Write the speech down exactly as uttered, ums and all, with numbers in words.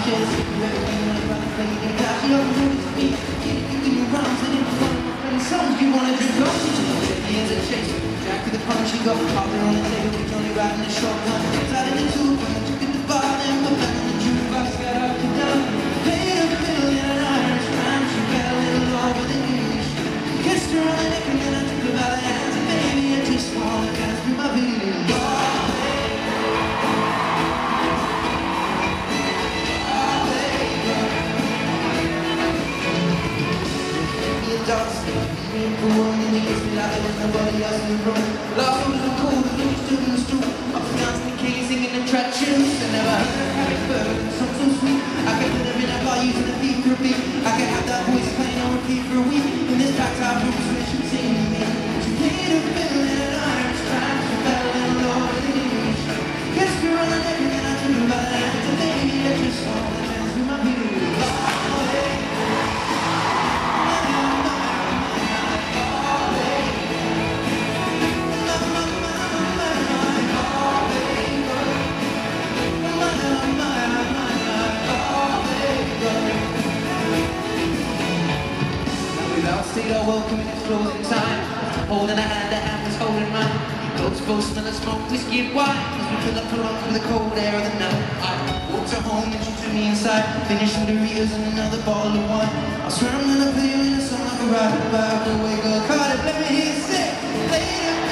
just everything like I'm playing the guy. You don't notice me, in your rhymes and in front of my friends' songs. You wanna drink up, he has a chase. Jack to the punch, he got out there on the table. He's only riding a shotgun. Inside in the two, took in the bar, and we're back on the jukebox. Got up and down, paid a bill in an Irish rhyme. She got a little over the English. Kissed her on the neck and then I took her by the hands. And baby, I just wanna dance through my video. For one and he gets me like there's nobody else in the room. Lost was the cold, and he stood in the stool. I was dancing, Katie singing attractions. I never heard her have it further than something so sweet. I could put her in a bar using a beat for a beat. I could have that voice playing on repeat for a week. In this back time room, switch and sing to me. She paid her bill in an Irish time. She fell in love with the English. Kissed her on the neck and then I took her by the hands. And baby, I just wanna dance with my people. Our welcome in its closing time. Holding a hand, a hand was holding mine. Both both smell of smoke, whiskey and wine. As we fill up her lungs with the cold air of the night. I walked her home and she took me inside. Finished with Doritos and another bottle of wine. I swear I'm gonna play you in a song like a ride about the way girl Cardiff. Let me hear you say, later.